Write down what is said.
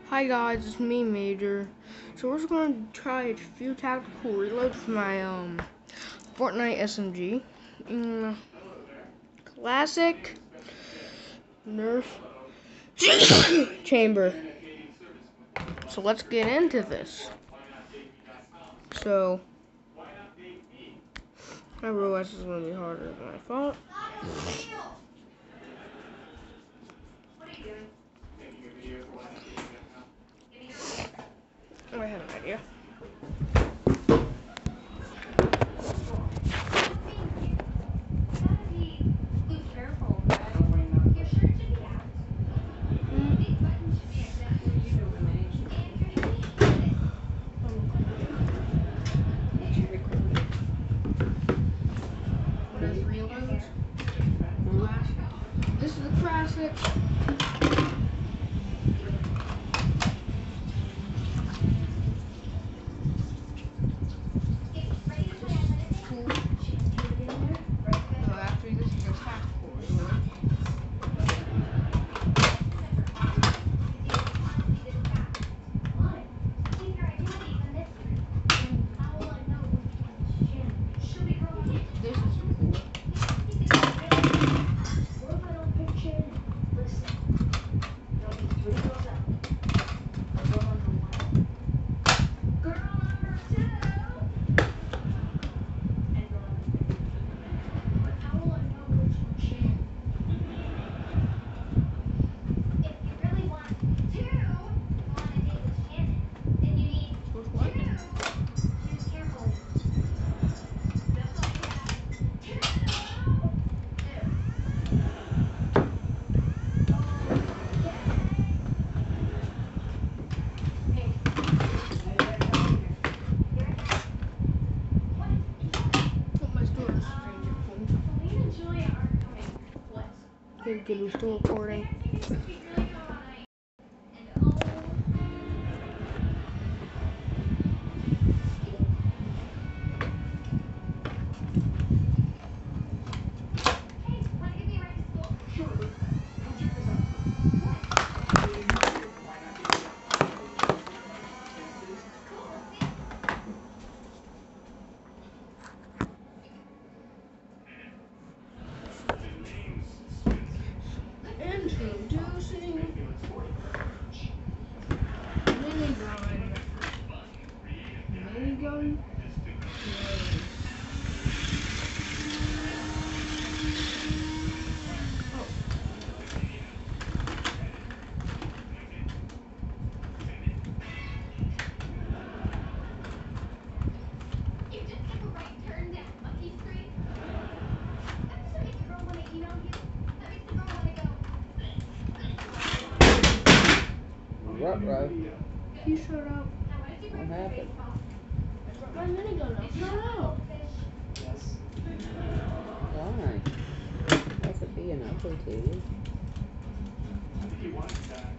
Hi guys, it's me, Major. So we're just gonna try a few tactical reloads for my Fortnite SMG. Classic Nerf chamber. So let's get into this. So I realize this is gonna be harder than I thought. Oh, I have an idea. This is the classic. Good, we're still recording. Introducing minigun. Minigun. Ruh-roh. You shut up. What happened? My minigun. Shut up. Why? What's it being ugly to you?